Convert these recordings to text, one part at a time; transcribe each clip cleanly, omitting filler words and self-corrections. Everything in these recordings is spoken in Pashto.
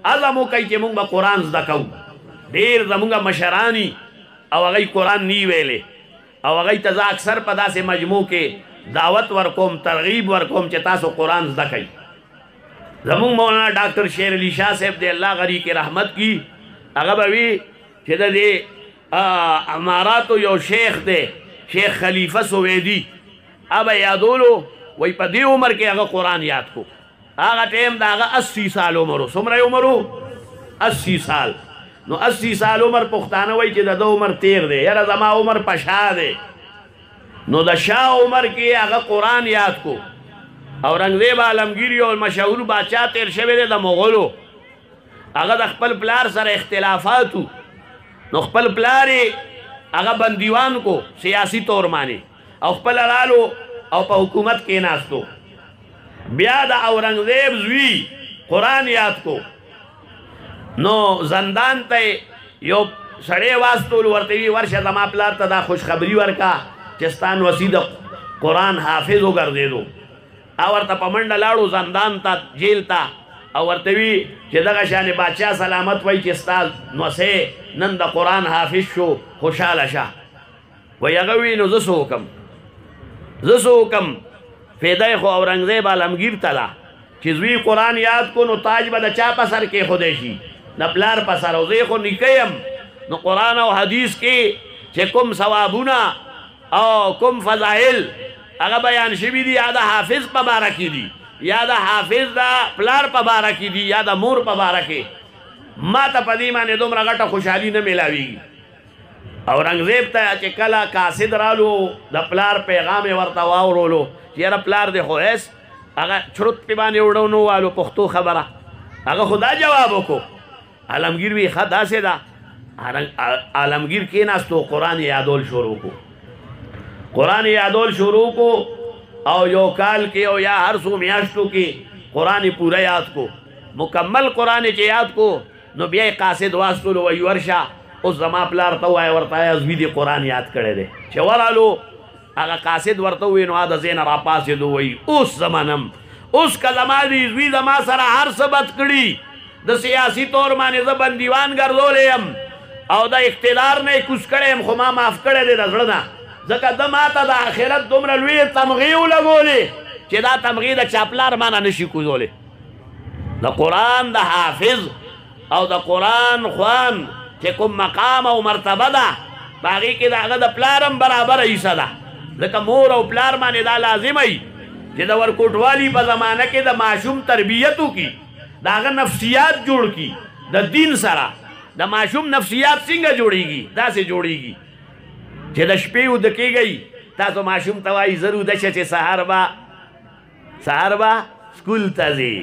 عزم وکړئ چې موږ به قرآن زده کوو. ډېر زمونږ مشرانی او هغوی قرآن نی ویلې او هغوی ته زه اکثر په داسې مجموع کې دعوت ورکوم، ترغیب ورکوم چې تاسو قرآن زده کوئ. زمونږ مولانا ډاکټر شیر علی شاه صاحب دی الله غری کې رحمت کی، هغه به وي چې د دې اماراتو یو شیخ دی شیخ خلیفه سویدی، هغه یادولو وی په دې عمر کې هغه قرآن یاد کو. هغه ټیم د هغه 80 سال عمر و. څومره عمر و؟ 80 سال. نو 80 سال عمر پښتانه وایي چې د ده عمر تیر دی، یاره زما عمر په شا دی. نو د شاه عمر کې هغه قرآن یاد کو. اورنګزیب عالمګیر یو مشهور باچا تیر شوی دی د مغولو، هغه د خپل پلار سره اختلافاتو، نو خپل پلار یې هغه بندیوان کو سیاسی طور باندې او خپل رالو او په حکومت کې ناستو. بیا د اورنګزیب زوی قرآن یاد کو، نو زندان ته یو سړی واستولو، ورته وی ورشه زما پلار ته دا خوشخبري ورکا چې ستا نوسي د قرآن حافظ وګرځېدو. او ورته په منډه لاړو زندان ته، جیل ته، او ورته وی چې دغه شانې بادشاه سلامت وایي چې ستا نوسی نن د قرآن حافظ شو، خوشحاله شه. وایي هغه وی نو زه څه وکړم، زه څه وکړم؟ فیده خو اورنګزیب عالمګیر ته ده چې زوی قرآن یاد کو نو تاج به د چا په سر کېښودی شي؟ د پلار په سر. او زه خو نیکه یم، نو قرآن او حدیث کې چې کوم ثوابونه او کوم فضائل هغه بیان شوي دي، یا د حافظ په باره کې دي، یا د حافظ د پلار په باره کې دي، یا د مور په باره کې. ما ته په دې باندې دومره غټه خوشحالي نه میلاویږي. اورنګزیب ته چې کله قاصد رالو، د پلار پیغام یې ورته واورولو چې یاره پلار دی خو ایس هغه چرت پې باندې وړو والو پښتو خبره، هغه خو دا جواب وکړو. عالمګیر وی ښه داسې ده. عالمګیر کېناستو، قرآن یادول شروع کو، قرآن یادول شروع کو، او یو کال کې او یا هر څو میاشتو کې قرآن پوره یاد کو. مکمل قرآن چې یاد کو نو بیا یې قاصد واستولو، وایي ورشه اوس زما پلار ته ووایه ورته زوی دې قرآن یاد کړی دی. چې ورالو هغه قاصد ورته ووایي نو د ځای نه راپاڅېدو، وایي اوس زمانم، اوس که زما دې زوی زما سره هر څه بد کړي، د سیاسي طور باندې زه بندیوان ګرځولی یم او د اقتدار نه یې کوز کړی یم، خو ما معاف کړی دی د زړه نه، ځکه ده ما ته د آخرت دومره لویې تمغې ولګولې چې دا تمغې د چاپلار ما نه نشي کوزولی. د قرآن د حافظ او د قرآن خوان چې کوم مقام او مرتبه ده، په هغې کې د هغه د پلار هم برابره حصه ده. ځکه مور او پلار باندې دا لازمه وي چې د ورکوټوالي په زمانه کې د ماشوم تربیت وکړي، د هغه نفسیات جوړ کړي د دین سره. د ماشوم نفسیات څنګه جوړېږي؟ داسې جوړېږي چې د شپې وده کېږئ، تاسو ماشوم ته وایي زه وده شه چې سهار به سکول ته ځې،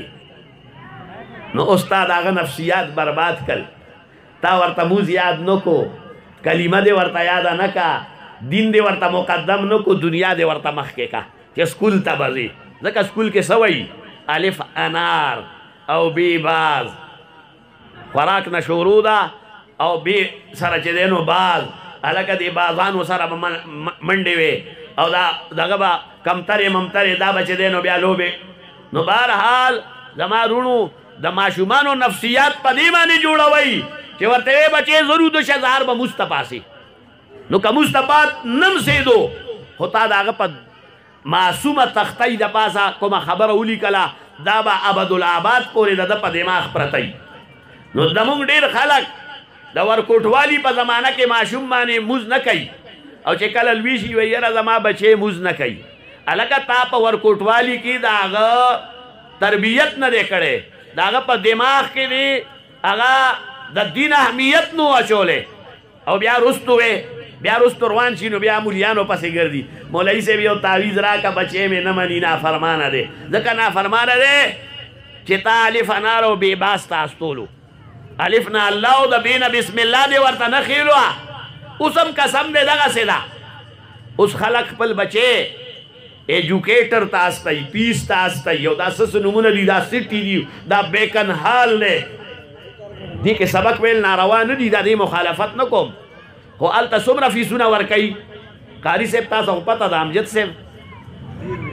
نو استاد هغه نفسیات برباد کړ. تا ورته موز یاد نه کو، کلمه دې ورته یاده نه کا، دین دې ورته مقدم نه کو، دنیا دې ورته مخکې کا چې سکول ته به ځې. ځکه سکول کې څه وایي؟ الف انار او بی باز، خوراک نه شروع ده او بی سره چې دی نو باز، هلکه دې بازانو سره به منډې وې او دغه به کمترې ممترې دا به چې دی نو بیا لوبې. نو بهرحال زما رونو د ماشومانو نفسیات په دې باندې جوړوئ چې ورته وې بچې ضرور د شهزار به موږ ته پاسې. نو که موږ ته پات نم سېدو، خو تا د هغه په معصومه تختۍ د پاسه کومه خبره ولیکله، دا به ابدالآباد پورې د ده په دماغ پرتی. نو زموږ ډېر خلک د ورکوټوالي په زمانه کې ماشوم باندې موز نه کوي، او چې کله لوی شي وایي یاره زما بچې موز نه کوي. هلکه تا په ورکوټوالي کې د هغه تربیت نه دی کړی، د هغه په دماغ کې دی هغه د دین اهمیت نو اچولی، او بیا رستو وی بیا رستو روان شي نو بیا مولیانو پسې ګرځي. مولوي صاحب یو تعویض راکه بچې مې نه مني، نافرمانه دی. ځکه نافرمانه دی چې تا الف انار او بې باس ته استولو، الف نه الله او د بې نه بسم الله دی ورته نه خېلو. اوس هم قسم دی دغسې ده. اوس خلک خپل بچې ایجوکیټر ته استوي، پیس ته استوي، او دا څه نومونه دي، دا سټي دي، دا بیکن هال دی. دې کې سبق ویل ناروا نه دي، دا دې مخالفت نه کوم، خو هلته څومره فیسونه ورکوي؟ قاري صاحب تاسو خو پته ده، امجد صاحب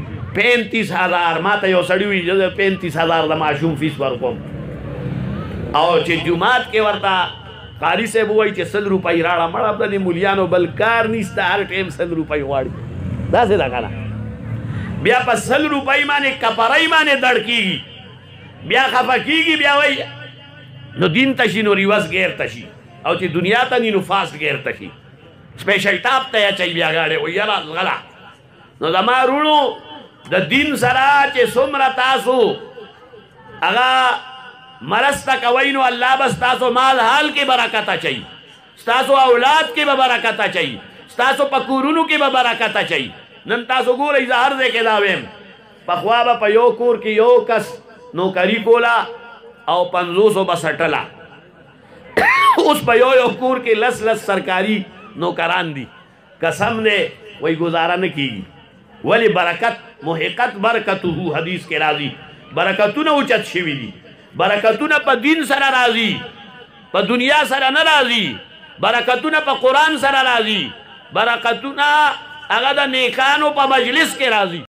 35,000 ما ته یو سړي وي 35,000 د ماشوم فیس ورکوم. او چې جمعات کې ورته قاری صاحب وایي چې 100 روپۍ راړه مړه د دې مولیانو بل کار نشته هر ټیم 100 روپۍ غواړي داسې ده که نه بیا په 100 روپۍ باندې کپرۍ باندې دړ کېږي بیا خفه کېږي بیا وایي نو دین ته شي نو ریوز غیر ته شي او چې دنیا ته ني نو فاسټ غیر ته شي سپیشل ټاپ ته یې اچوي بیا ګاډی وایي یاره غلا نو زما وروڼو د دین سره چې څومره تاسو هغه مرسته کوئ نو الله بس تاسو مال حال کې برکت اچوي ستاسو اولاد کې به برکت اچوي ستاسو په کورونو کې به برکت اچوي نن تاسو ګورئ زه هر ځای کې دا ویم پخوا به په یو کور کې یو کس نوکري کوله او 500 به سټله اوس په یو کور کې لس سرکاري نوکران دي قسم دی وایي ګزاره نه کېږي ولې برکت محقت برکته حدیث کې راځي برکتونه اوچت شوي دي برکتونه په دین سره راځي په دنیا سره نه راځي برکتونه په قرآن سره راځي برکتونه هغه د نیکانو په مجلس کې راځي